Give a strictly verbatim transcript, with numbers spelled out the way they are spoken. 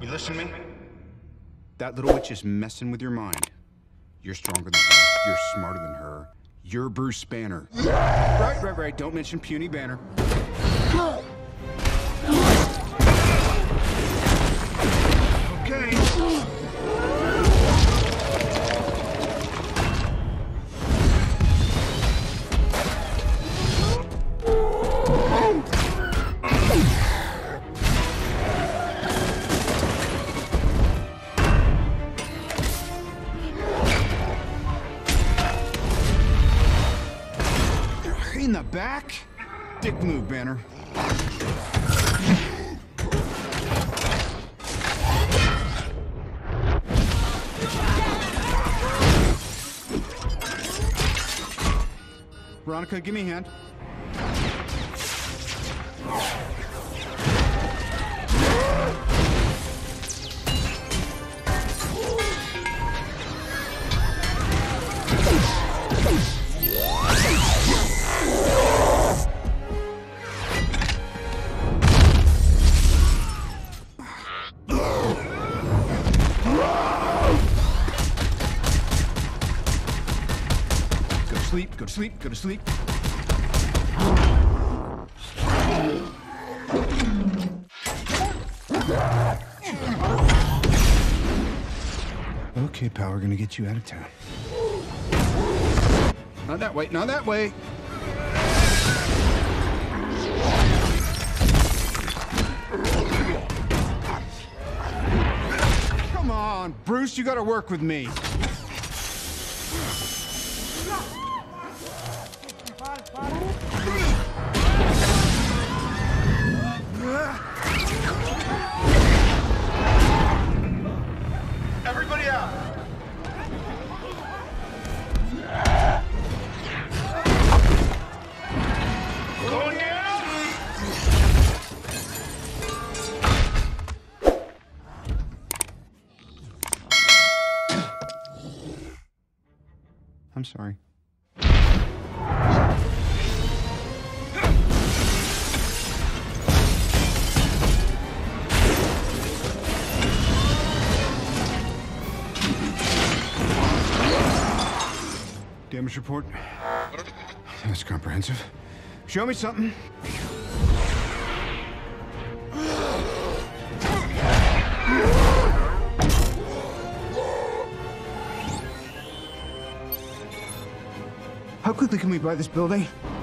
You listen to me? That little witch is messing with your mind. You're stronger than her. You're smarter than her. You're Bruce Banner. Right, right, right. Don't mention puny Banner. Okay. In the back? Dick move, Banner. Veronica, give me a hand. Sleep, go to sleep, go to sleep. Okay, pal, we're gonna get you out of town. Not that way, not that way. Come on, Bruce, you gotta work with me. Everybody out! Going down! I'm sorry. Damage report. That's comprehensive. Show me something. How quickly can we buy this building?